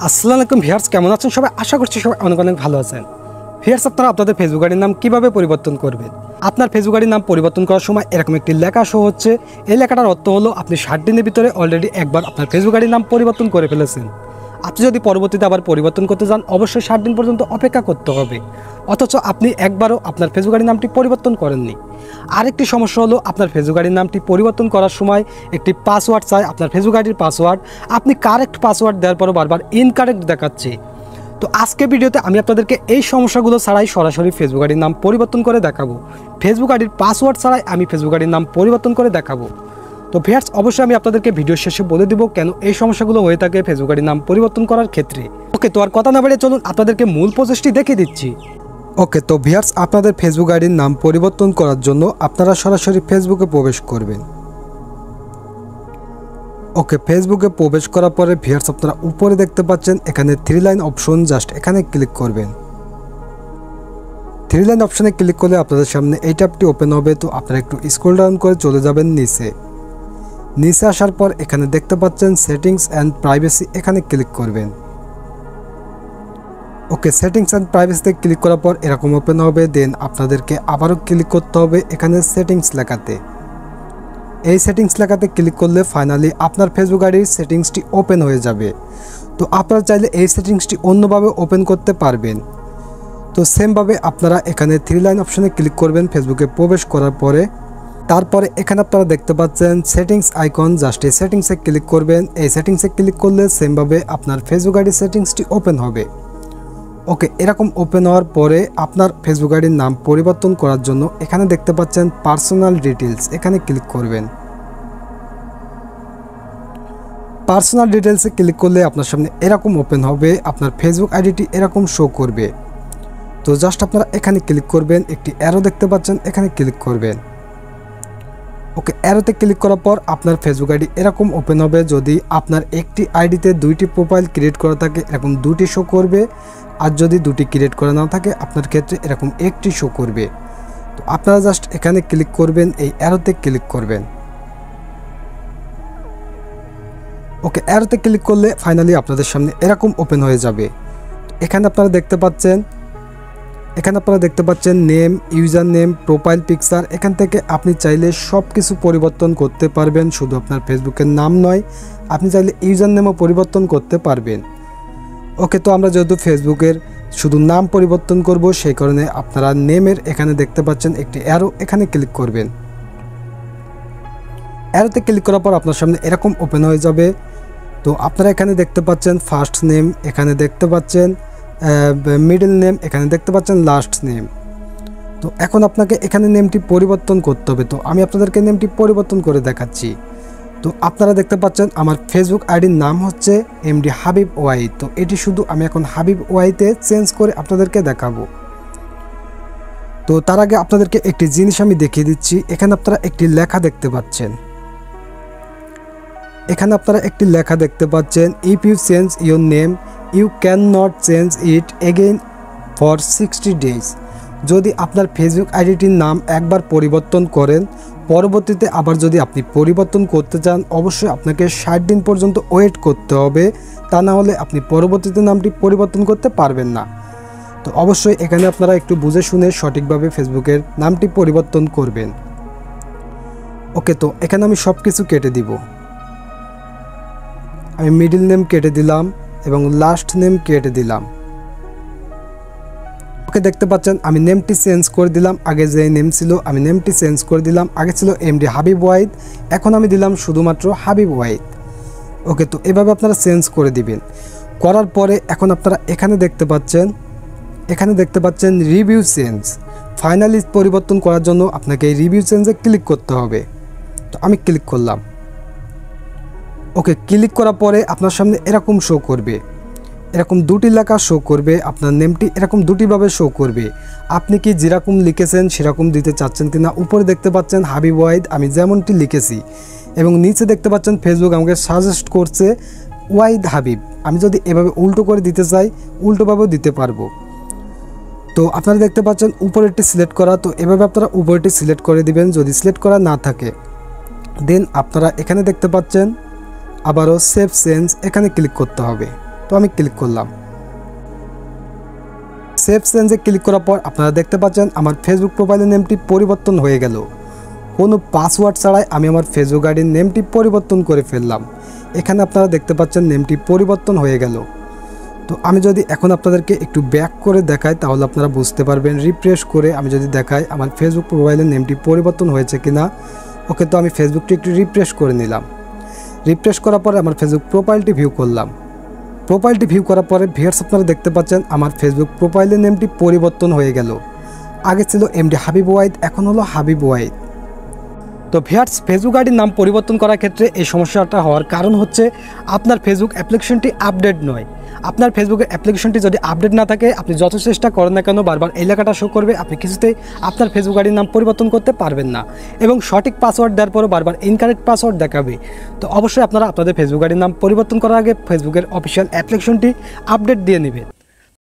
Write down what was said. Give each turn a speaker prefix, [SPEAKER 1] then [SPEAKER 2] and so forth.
[SPEAKER 1] আসসালামু আলাইকুম ভিউয়ার্স, কেমন আছেন সবাই? আশা করছি সবাই অনেক অনেক ভালো আছেন। ভিউয়ার্স, আপনারা আপনাদের ফেসবুক আইডির নাম কিভাবে পরিবর্তন করবেন? আপনার ফেসবুক আইডির নাম পরিবর্তন করার সময় এরকম একটি লেখা শো হচ্ছে। এই লেখাটার অর্থ হলো আপনি 60 দিনের ভিতরে অলরেডি একবার আপনার ফেসবুক আইডির নাম পরিবর্তন করে ফেলেছেন। আপনি যদি পরবর্তীতে আবার পরিবর্তন করতে চান, অবশ্যই 60 দিন পর্যন্ত অপেক্ষা করতে হবে। অথচ আপনি একবারও আপনার ফেসবুক আইডির নামটি পরিবর্তন করেননি। আরেকটি সমস্যা হলো, আপনার ফেসবুক আইডির নামটি পরিবর্তন করার সময় একটি পাসওয়ার্ড চাই। আপনার ফেসবুক আইডির পাসওয়ার্ড আপনি কারেক্ট পাসওয়ার্ড দেওয়ার পরও বারবার ইনকারেক্ট দেখাচ্ছে। তো আজকে ভিডিওতে আমি আপনাদেরকে এই সমস্যাগুলো ছাড়াই সরাসরি ফেসবুক আইডির নাম পরিবর্তন করে দেখাবো। ফেসবুক আইডির পাসওয়ার্ড ছাড়াই আমি ফেসবুক আইডির নাম পরিবর্তন করে দেখাবো। তো ভিউয়ার্স, অবশ্যই আমি আপনাদেরকে ভিডিও শেষে বলে দিব কেন এই সমস্যাগুলো হয়ে থাকে ফেসবুক আইডির নাম পরিবর্তন করার ক্ষেত্রে। ওকে, তো আর কথা না বাড়িয়ে চলুন আপনাদেরকে মূল প্রসেসটি দেখিয়ে দিচ্ছি। ওকে, তো ভিউয়ার্স, আপনাদের ফেসবুক আইডির নাম পরিবর্তন করার জন্য আপনারা সরাসরি ফেসবুকে প্রবেশ করবেন। ওকে, ফেসবুকে প্রবেশ করার পরে ভিউয়ার্স, আপনারা উপরে দেখতে পাচ্ছেন এখানে 3 লাইন অপশন, জাস্ট এখানে ক্লিক করবেন। 3 লাইন অপশনে ক্লিক করলে আপনাদের সামনে এই ট্যাবটি ওপেন হবে। তো আপনারা একটু স্ক্রল ডাউন করে চলে যাবেন নিচে আসার পর এখানে দেখতে পাচ্ছেন সেটিংস অ্যান্ড প্রাইভেসি, এখানে ক্লিক করবেন। ওকে, সেটিংস অ্যান্ড প্রাইভেসিতে ক্লিক করার পর এরকম ওপেন হবে। দেন আপনাদেরকে আবারও ক্লিক করতে হবে এখানে সেটিংস লেখাতে। এই সেটিংস লেখাতে ক্লিক করলে ফাইনালি আপনার ফেসবুক আইডির সেটিংসটি ওপেন হয়ে যাবে। তো আপনারা চাইলে এই সেটিংসটি অন্যভাবে ওপেন করতে পারবেন। তো সেমভাবে আপনারা এখানে 3 লাইন অপশনে ক্লিক করবেন ফেসবুকে প্রবেশ করার পরে। তারপরে এখানে আপনারা দেখতে পাচ্ছেন সেটিংস আইকন, জাস্ট এই সেটিংসে ক্লিক করবেন। এই সেটিংসে ক্লিক করলে সেমভাবে আপনার ফেসবুক আইডির সেটিংসটি ওপেন হবে। ওকে, এরকম ওপেন হওয়ার পরে আপনার ফেসবুক আইডির নাম পরিবর্তন করার জন্য এখানে দেখতে পাচ্ছেন পার্সোনাল ডিটেলস, এখানে ক্লিক করবেন। পার্সোনাল ডিটেলসে ক্লিক করলে আপনার সামনে এরকম ওপেন হবে, আপনার ফেসবুক আইডিটি এরকম শো করবে। তো জাস্ট আপনারা এখানে ক্লিক করবেন, একটি অ্যারো দেখতে পাচ্ছেন, এখানে ক্লিক করবেন। ওকে, অ্যারোতে ক্লিক করার পর আপনার ফেসবুক আইডি এরকম ওপেন হবে। যদি আপনার একটি আইডিতে 2টি প্রোফাইল ক্রিয়েট করা থাকে এরকম 2টি শো করবে, আর যদি 2টি ক্রিয়েট করা না থাকে আপনার ক্ষেত্রে এরকম একটি শো করবে। তো আপনারা জাস্ট এখানে ক্লিক করবেন, এই অ্যারোতে ক্লিক করবেন। ওকে, অ্যারোতে ক্লিক করলে ফাইনালি আপনাদের সামনে এরকম ওপেন হয়ে যাবে। এখানে আপনারা দেখতে পাচ্ছেন name, user name, profile picture. এখান থেকে আপনি চাইলে সব কিছু পরিবর্তন করতে পারবেন। শুধু আপনার ফেসবুকের নাম নয়, আপনি চাইলে ইউজার নেমও পরিবর্তন করতে পারবেন। ওকে, তো আমরা যেহেতু ফেসবুকের শুধু নাম পরিবর্তন করব, সেই কারণে আপনারা নেমের এখানে দেখতে পাচ্ছেন একটি অ্যারো, এখানে ক্লিক করবেন। অ্যারোতে ক্লিক করার পর আপনার সামনে এরকম ওপেন হয়ে যাবে। তো আপনারা এখানে দেখতে পাচ্ছেন ফার্স্ট নেম, এখানে দেখতে পাচ্ছেন মিডল নেম, এখানে দেখতে পাচ্ছেন লাস্ট নেম। তো এখন আপনাকে এখানে নেমটি পরিবর্তন করতে হবে। তো আমি আপনাদেরকে নেমটি পরিবর্তন করে দেখাচ্ছি। তো আপনারা দেখতে পাচ্ছেন আমার ফেসবুক আইডির নাম হচ্ছে এমডি হাবিব ওয়াই। তো এটি শুধু আমি এখন হাবিব ওয়াইতে চেঞ্জ করে আপনাদেরকে দেখাবো। তো তার আগে আপনাদেরকে একটি জিনিস আমি দেখিয়ে দিচ্ছি। এখানে আপনারা একটি লেখা দেখতে পাচ্ছেন, if you change your name you can not change it again for 60 days. যদি আপনার ফেসবুক আইডিটির নাম একবার পরিবর্তন করেন, পরবর্তীতে আবার যদি আপনি পরিবর্তন করতে চান, অবশ্যই আপনাকে 60 দিন পর্যন্ত ওয়েট করতে হবে। তা না হলে আপনি পরবর্তীতে নামটি পরিবর্তন করতে পারবেন না। তো অবশ্যই এখানে আপনারা একটু বুঝে শুনে সঠিকভাবে ফেসবুকের নামটি পরিবর্তন করবেন। ওকে, তো এখানে আমি সব কিছু কেটে দিব। আমি মিডল নেম কেটে দিলাম এবং লাস্ট নেম কেটে দিলাম। ওকে, দেখতে পাচ্ছেন আমি নেমটি চেঞ্জ করে দিলাম। আগে যে নেম ছিল আমি নেমটি চেঞ্জ করে দিলাম। আগে ছিল এমডি হাবিব ওয়াহিদ, এখন আমি দিলাম শুধুমাত্র হাবিব ওয়াহিদ। ওকে, তো এভাবে আপনারা চেঞ্জ করে দিবেন। করার পরে এখন আপনারা এখানে দেখতে পাচ্ছেন রিভিউ চেঞ্জ। ফাইনালি পরিবর্তন করার জন্য আপনাকে এই রিভিউ চেঞ্জে ক্লিক করতে হবে। তো আমি ক্লিক করলাম। ওকে, ক্লিক করার পরে আপনার সামনে এরকম শো করবে, এরকম 2টি লেখা শো করবে। আপনার নেমটি এরকম 2টিভাবে শো করবে। আপনি কি যেরকম লিখেছেন সেরকম দিতে চাচ্ছেন কিনা। উপরে দেখতে পাচ্ছেন হাবিব ওয়াহিদ, আমি যেমনটি লিখেছি, এবং নিচে দেখতে পাচ্ছেন ফেসবুক আমাকে সাজেস্ট করছে ওয়াহিদ হাবিব। আমি যদি এভাবে উল্টো করে দিতে চাই, উল্টোভাবেও দিতে পারবো। তো আপনারা দেখতে পাচ্ছেন উপরেরটি সিলেক্ট করা। তো এভাবে আপনারা উপরেরটি সিলেক্ট করে দিবেন যদি সিলেক্ট করা না থাকে। দেন আপনারা এখানে দেখতে পাচ্ছেন আবারও সেভ চেঞ্জ, এখানে ক্লিক করতে হবে। তো আমি ক্লিক করলাম। সেভ চেঞ্জে ক্লিক করার পর আপনারা দেখতে পাচ্ছেন আমার ফেসবুক প্রোফাইলের নেমটি পরিবর্তন হয়ে গেল। কোনো পাসওয়ার্ড ছাড়াই আমি আমার ফেসবুক আইডির নেমটি পরিবর্তন করে ফেললাম। এখানে আপনারা দেখতে পাচ্ছেন নেমটি পরিবর্তন হয়ে গেল। তো আমি যদি এখন আপনাদেরকে একটু ব্যাক করে দেখাই তাহলে আপনারা বুঝতে পারবেন। রিফ্রেশ করে আমি যদি দেখাই আমার ফেসবুক প্রোফাইলের নেমটি পরিবর্তন হয়েছে কিনা। ওকে, তো আমি ফেসবুকটি একটু রিফ্রেশ করে নিলাম। রিফ্রেশ করার পরে আমার ফেসবুক প্রোফাইলটি ভিউ করলাম। প্রোফাইলটি ভিউ করার পরে ভিউয়ার্স আপনারা দেখতে পাচ্ছেন আমার ফেসবুক প্রোফাইলের নেমটি পরিবর্তন হয়ে গেল। আগে ছিল এমডি হাবিব ওয়াহিদ, এখন হলো হাবিব ওয়াহিদ। তো ভিউয়ার্স, ফেসবুক আইডির নাম পরিবর্তন করার ক্ষেত্রে এই সমস্যাটা হওয়ার কারণ হচ্ছে আপনার ফেসবুক অ্যাপ্লিকেশনটি আপডেট নয়। আপনার ফেসবুকের অ্যাপ্লিকেশনটি যদি আপডেট না থাকে, আপনি যত চেষ্টা করেন না কেন বারবার এই লেখাটা শো করবে, আপনি কিছুতেই আপনার ফেসবুক আইডির নাম পরিবর্তন করতে পারবেন না। এবং সঠিক পাসওয়ার্ড দেওয়ার পরও বারবার ইনকারেক্ট পাসওয়ার্ড দেখাবে। তো অবশ্যই আপনারা আপনাদের ফেসবুক আইডির নাম পরিবর্তন করার আগে ফেসবুকের অফিসিয়াল অ্যাপ্লিকেশনটি আপডেট দিয়ে নেবেন।